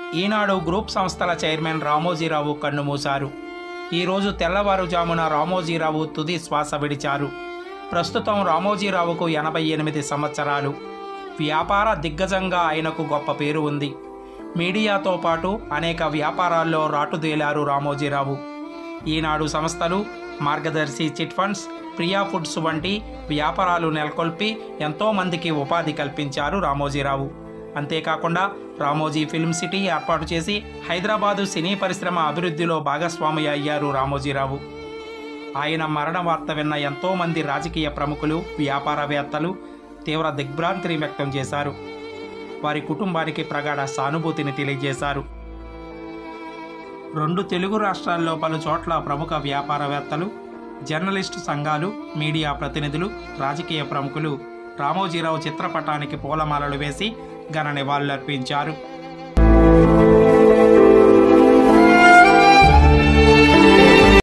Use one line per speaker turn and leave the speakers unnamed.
ఈనాడు group సంస్థల chairman Ramoji Rao కన్నుమూశారు. ఈరోజు తెల్లవారుజామున రామోజీరావు తుది శ్వాస విడిచారు. ప్రస్తుతం రామోజీరావుకు 88 సంవత్సరాలు. వ్యాపార దిగ్గజంగా ఆయనకు గొప్ప పేరు ఉంది. మీడియాతో పాటు అనేక వ్యాపారాల్లో రాటుదేలారు రామోజీరావు. ఈనాడు సంస్థలు, మార్గదర్శి చిట్ ఫండ్స్, ప్రియా ఫుడ్స్ వంటి వ్యాపారాలు నెలకొల్పి ఎంతోమందికి ఉపాధి కల్పించారు రామోజీరావు. అంతేకాకుండా రామోజీ ఫిల్మ్ సిటీ ఏర్పాటు చేసి హైదరాబాదు సినీ పరిశ్రమ అభివృద్ధిలో భాగస్వామి అయ్యారు రామోజీరావు. ఆయన మరణ వార్త విన్న ఎంతోమంది రాజకీయ ప్రముఖులు, వ్యాపారవేత్తలు తీవ్ర దిగ్భ్రాంతిని వ్యక్తం చేశారు. వారి కుటుంబానికి ప్రగాఢ సానుభూతిని తెలియజేశారు. 2 తెలుగు రాష్ట్రాల్లో పలు చోట్ల ప్రముఖ వ్యాపారవేత్తలు, జర్నలిస్టు సంఘాలు, మీడియా ప్రతినిధులు, రాజకీయ ప్రముఖులు రామోజీరావు చిత్రపటానికి పూలమాలలు వేసి ఘన నివాళులర్పించారు.